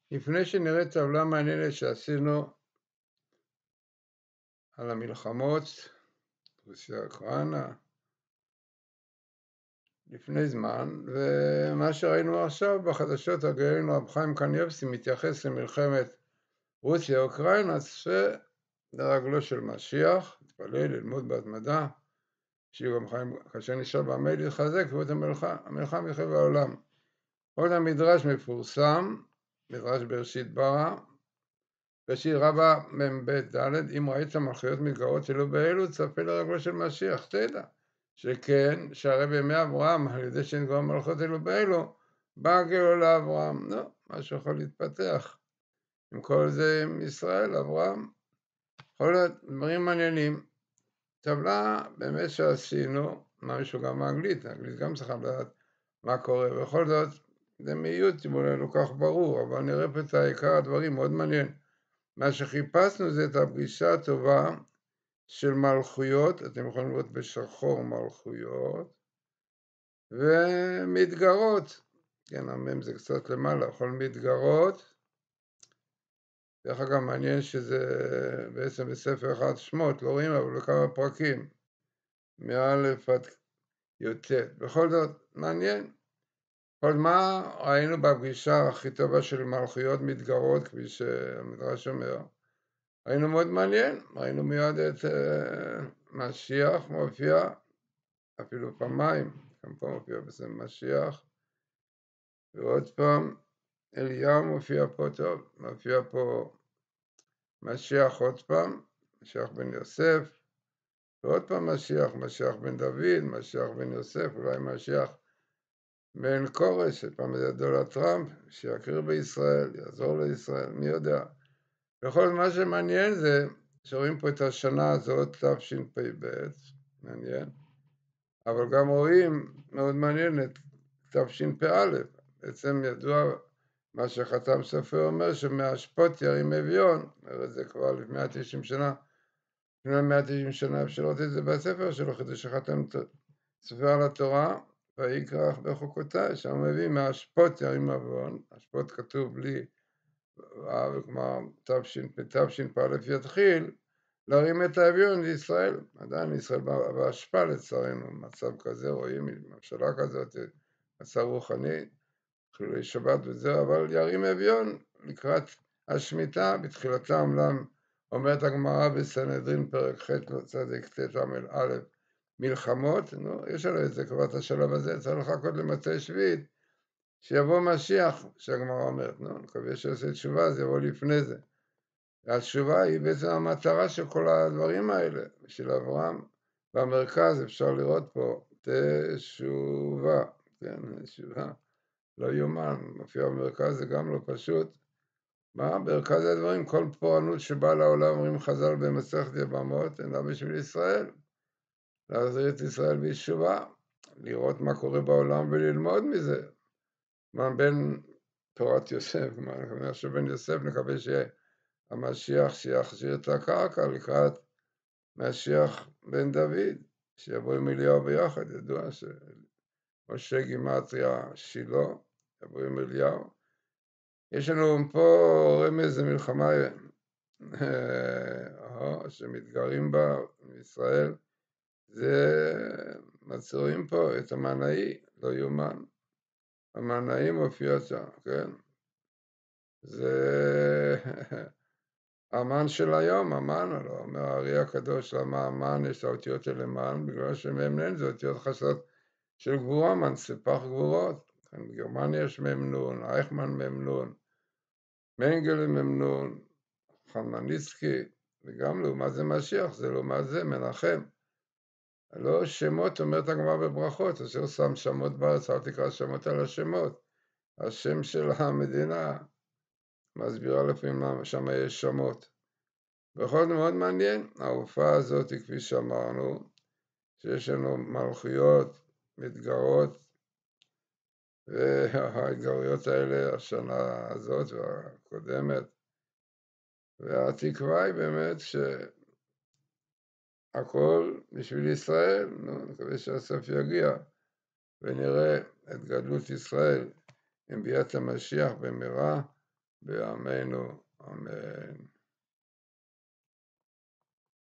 לפני שנראה טבלה מעניינת שעשינו על המלחמות, רוסיה אוקראינה, לפני זמן, ומה שראינו עכשיו בחדשות הגאינו רב חיים קניבסקי מתייחס למלחמת רוסיה אוקראינה, צפה לרגלו של משיח, תתפלל, ללמוד בהתמדה, שיהיו גם חיים כאשר נשאר בעמי להתחזק, ואת המלחמה יחל העולם. עוד המדרש מפורסם, מדרש בראשית ברא, בראשית רבה מ"ב ד', אם ראית מלכויות מתגרות אלו באלו, צפה לרגלו של משיח, תדע. שכן, שהרי בימי אברהם, על ידי שנגרום מלכות אלו באלו, בא גאולה לאברהם. לא, משהו יכול להתפתח. עם כל זה עם ישראל, אברהם, יכול להיות דברים מעניינים. טבלה באמת שעשינו, משהו גם האנגלית גם צריכה לדעת מה קורה, בכל זאת, זה מיעוט אולי לא כך ברור, אבל נראה פה את העיקר הדברים, מאוד מעניין. מה שחיפשנו זה את הפגישה הטובה של מלכויות, אתם יכולים לראות בשחור מלכויות, ומתגרות, כן, המם זה קצת למעלה, יכול מתגרות, דרך אגב מעניין שזה בעצם בספר אחד שמות, לא רואים, אבל בכמה פרקים, מאלף עד י"ט, בכל זאת מעניין. כל מה ראינו בפגישה הכי טובה של מלכויות מתגרות, כפי שהמדרש אומר, ראינו מאוד מעניין, ראינו מיד את משיח מופיע, אפילו פעמיים, גם פה מופיע בסם משיח, ועוד פעם אליהו מופיע פה טוב, מופיע פה משיח עוד פעם, משיח בן יוסף, ועוד פעם משיח בן דוד, משיח בן יוסף, אולי משיח בן קורש, שפעם זה דולר טראמפ, שיקריר בישראל, יעזור לישראל, מי יודע. בכל זאת מה שמעניין זה שרואים פה את השנה הזאת, תשפ"ב, מעניין, אבל גם רואים, מאוד מעניין, את תשפ"א, בעצם ידוע מה שחתם סופר אומר, שמהשפוט ירים אביון, אומר את זה כבר לפני 190 שנה, לפני 190 שנה אפשר לראות את זה בספר שלו, כדי שחתם סופר על התורה, ויקרא בחוקותיי, שם מביא מהשפוט ירים אביון, השפוט כתוב בלי, וכלומר תשפ"א יתחיל, להרים את האביון לישראל, עדיין ישראל בהשפעה לצערנו, מצב כזה, רואים ממשלה כזאת, מצב רוחני, חילולי שבת וזה, אבל ירים אביון לקראת השמיטה, בתחילתה עמלם, אומרת הגמרא בסנהדרין פרק ח' צדיק ט' א', מלחמות, נו, יש לנו את זה כבר את השלב הזה, צריך לחכות למוצאי שביעית, שיבוא משיח, שהגמרא אומרת, נו, מקווה שעושה תשובה, זה יבוא לפני זה. והתשובה היא בעצם המטרה של כל הדברים האלה, של אברהם, במרכז אפשר לראות פה, תשובה, כן, תשובה, לא יומן, מופיע במרכז, זה גם לא פשוט. מה? במרכז הדברים, כל פורענות שבאה לעולם, אומרים חז"ל במסכת יבמות, אינה בשביל ישראל. להחזיר את ישראל בתשובה, לראות מה קורה בעולם וללמוד מזה. מה בין תורת יוסף, מה שבן יוסף, נקווה שיהיה המשיח שיחזיר את הקרקע לקראת משיח בן דוד, שיבוא עם אליהו ביחד, ידוע שמשה גימטריה שילה, יבוא עם אליהו. יש לנו פה רמז למלחמה שמתגרים בה מישראל, זה מצויים פה את המנאי, לא יומן. המנאי מופיע שם, כן? זה המן של היום, המן, לא אומר הארי הקדוש, למה המן יש האותיות של המן, בגלל שמ"ן זה אותיות חסרות של גבורה, מן ספח גבורות. בגרמניה יש מ"ן, אייכמן מ"ן, מנגל מ"ן, חמניצקי, וגם לעומת זה משיח, זה לעומת זה מנחם. לא שמות, אומרת הגמרא בברכות, אשר שם שמות בארץ, אל תקרא שמות על השמות. השם של המדינה, מסבירה לפעמים למה שם יש שמות. בכל זאת מאוד מעניין, ההופעה הזאת, כפי שאמרנו, שיש לנו מלכויות, מתגרות, וההתגרויות האלה, השנה הזאת והקודמת, והתקווה היא באמת שהכל בשביל ישראל, נקווה שהסוף יגיע, ונראה את גדלות ישראל עם ביאת המשיח במהרה, בימינו, אמן.